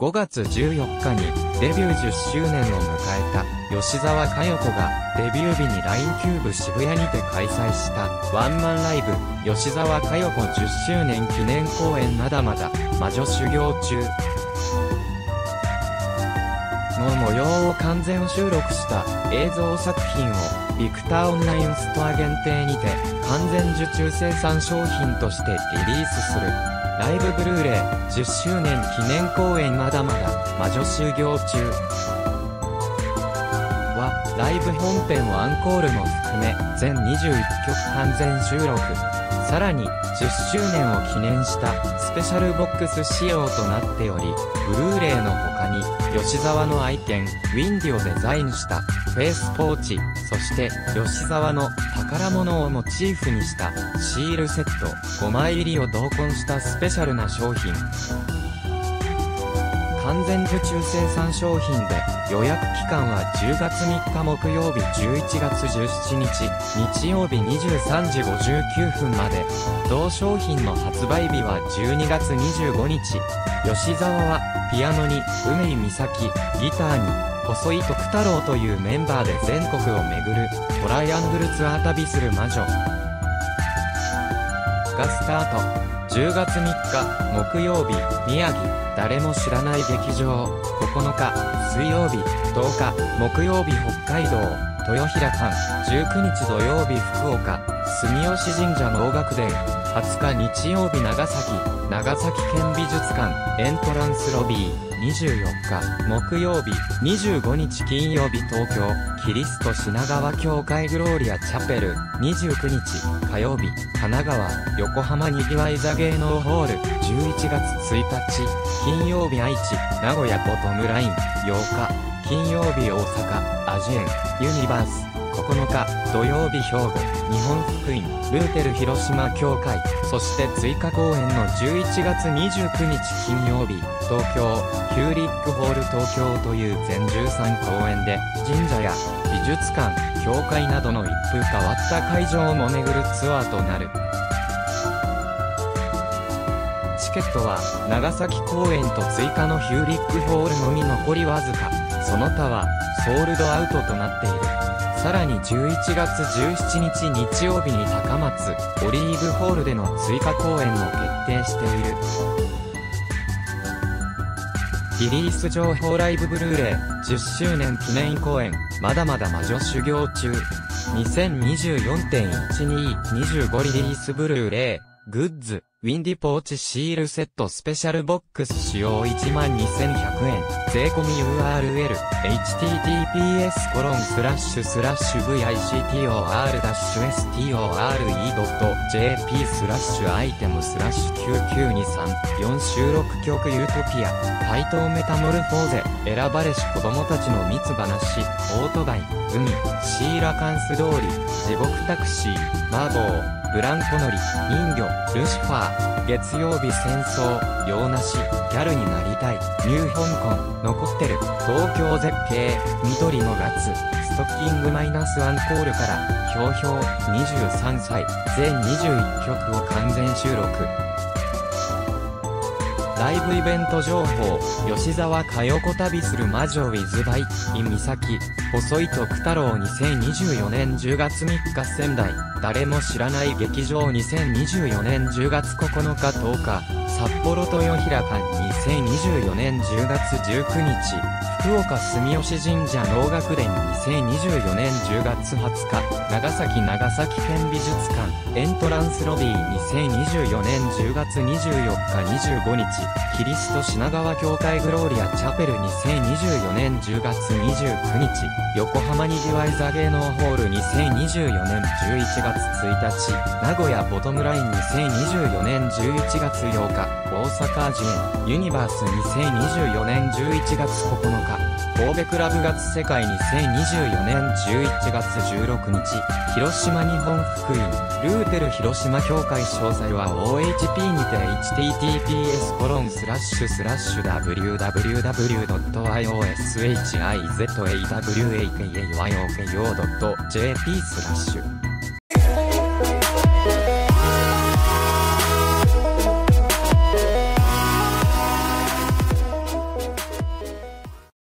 5月14日にデビュー10周年を迎えた吉沢佳代子がデビュー日に LINE キューブ渋谷にて開催したワンマンライブ吉沢佳代子10周年記念公演まだまだ魔女修行中の模様を完全収録した映像作品をビクターオンラインストア限定にて完全受注生産商品としてリリースするライブブルーレイ10周年記念公演まだまだ魔女修行中はライブ本編をアンコールも含め全21曲完全収録さらに10周年を記念したスペシャルボックス仕様となっておりブルーレイの他に吉沢の愛犬ウィンディをデザインしたフェイスポーチそして吉沢の宝物をモチーフにしたシールセット5枚入りを同梱したスペシャルな商品完全受注生産商品で予約期間は10月3日木曜日11月17日日曜日23時59分まで同商品の発売日は12月25日吉沢はピアノに梅井美咲ギターに細井徳太郎というメンバーで全国を巡るトライアングルツアー旅する魔女がスタート10月3日木曜日宮城誰も知らない劇場9日水曜日10日木曜日北海道豊平館19日土曜日福岡住吉神社能楽殿20日日曜日長崎県美術館エントランスロビー24日木曜日25日金曜日東京キリスト品川教会グローリアチャペル29日火曜日神奈川横浜にぎわい座芸能ホール11月1日金曜日愛知名古屋ボトムライン8日金曜日大阪アジエンユニバース9日土曜日兵庫日本福音ルーテル広島教会そして追加公演の11月29日金曜日東京ヒューリックホール東京という全13公演で神社や美術館教会などの一風変わった会場も巡るツアーとなるチケットは長崎公演と追加のヒューリックホールのみ残りわずかその他はソールドアウトとなっているさらに11月17日日曜日に高松オリーブホールでの追加公演も決定しているリリース情報ライブブルーレイ10周年記念公演まだまだ魔女修行中 2024.1225 リリースブルーレイグッズウィンディポーチシールセットスペシャルボックス使用 12,100 円税込み URL https://victor-store.jp/item/9923 収録曲ユートピア怪盗メタモルフォーゼ選ばれし子供たちの蜜話オートバイ海シーラカンス通り地獄タクシー麻婆ブランコ乗り人魚ルシファー月曜日戦争洋梨ギャルになりたいニュー香港残ってる東京絶景緑のガツストッキングマイナスアンコールからひょうひょう23歳全21曲を完全収録ライブイベント情報吉沢佳代子旅する魔女 with バイ井美咲細井徳太郎2024年10月3日仙台誰も知らない劇場2024年10月9日10日札幌豊平館2024年10月19日福岡住吉神社能楽殿2024年10月20日長崎県美術館エントランスロビー2024年10月24日25日キリスト品川教会グローリアチャペル2024年10月29日横浜にぎわい座芸能ホール2024年11月1日名古屋ボトムライン2024年11月8日大阪アジエンユニバース2024年11月9日神戸クラブガツ世界2024年11月16日広島日本福音ルーテル広島協会詳細は OHP にて https://www.ioshizawaKayoko.jp/